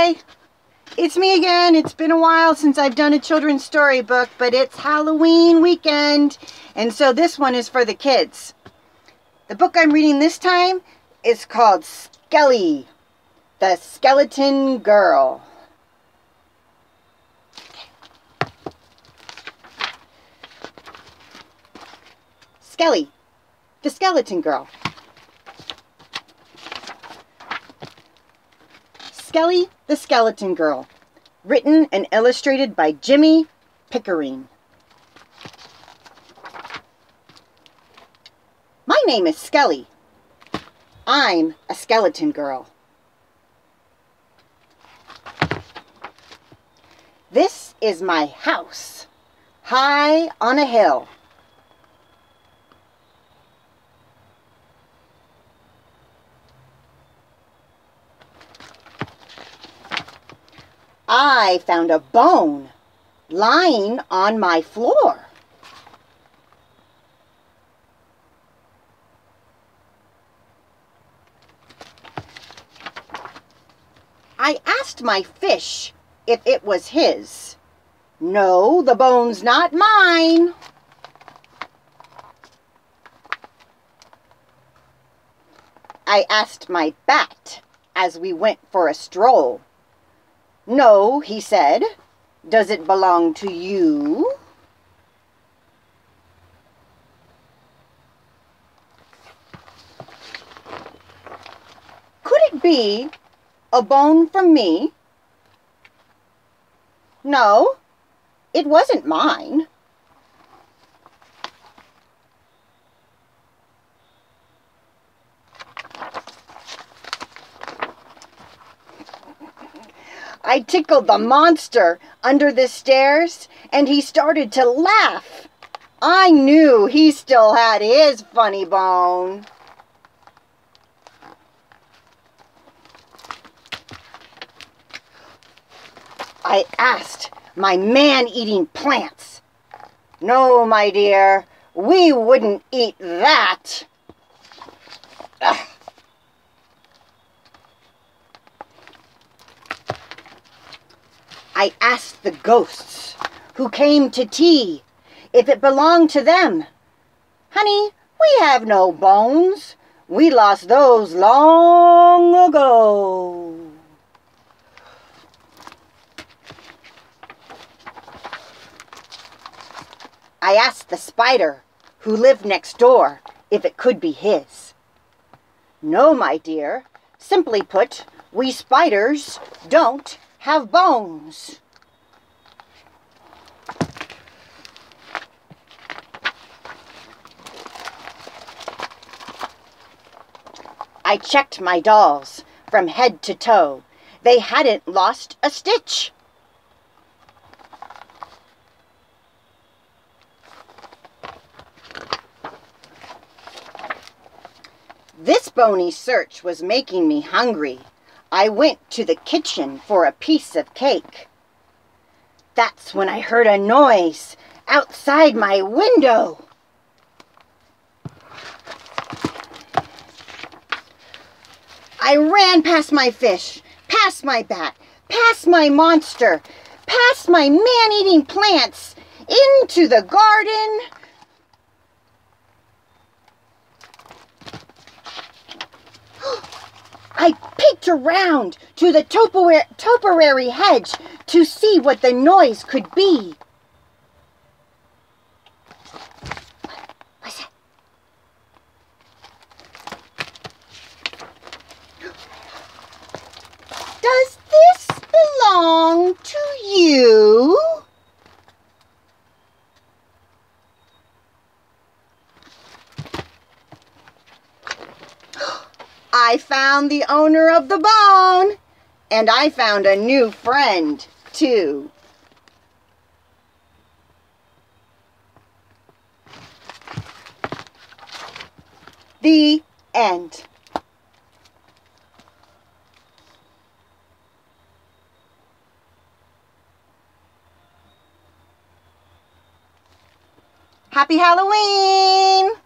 Hi! It's me again. It's been a while since I've done a children's storybook, but it's Halloween weekend, and so this one is for the kids. The book I'm reading this time is called Skelly, the Skeleton Girl. Skelly, the Skeleton Girl. Skelly, the Skeleton Girl. Written and illustrated by Jimmy Pickering. My name is Skelly. I'm a skeleton girl. This is my house, high on a hill. I found a bone lying on my floor. I asked my fish if it was his. No, the bone's not mine. I asked my bat as we went for a stroll. No, he said. Does it belong to you? Could it be a bone from me? No, it wasn't mine. I tickled the monster under the stairs, and he started to laugh. I knew he still had his funny bone. I asked my man-eating plants. No, my dear, we wouldn't eat that. Ugh. I asked the ghosts who came to tea if it belonged to them. Honey, we have no bones. We lost those long ago. I asked the spider who lived next door if it could be his. No, my dear. Simply put, we spiders don't have bones. I checked my dolls from head to toe. They hadn't lost a stitch. This bony search was making me hungry. I went to the kitchen for a piece of cake. That's when I heard a noise outside my window. I ran past my fish, past my bat, past my monster, past my man-eating plants, into the garden. I peeked around to the topiary hedge to see what the noise could be. What's that? Does this belong to you? I found the owner of the bone, and I found a new friend, too. The end. Happy Halloween!